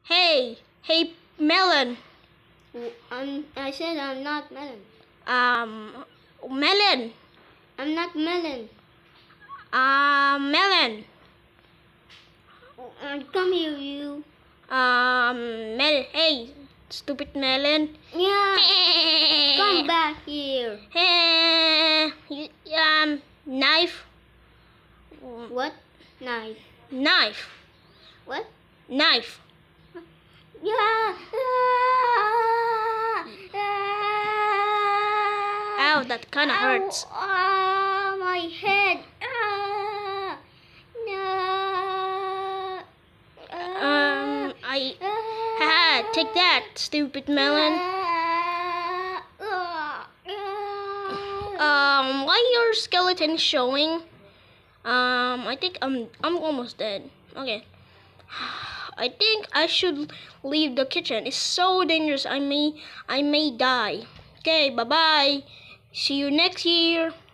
Hey, Melon. I said I'm not melon. Melon. I'm not melon. Melon. Come here, you. Melon. Hey, stupid melon. Yeah. Come back here. Knife. What? Knife. Knife. What? Knife. Yeah. Ow, that kind of hurts. My head. Take that, stupid melon. Why your skeleton is showing? I think I'm almost dead. Okay. I think I should leave the kitchen. It's so dangerous. I may die. Okay, bye bye. See you next year.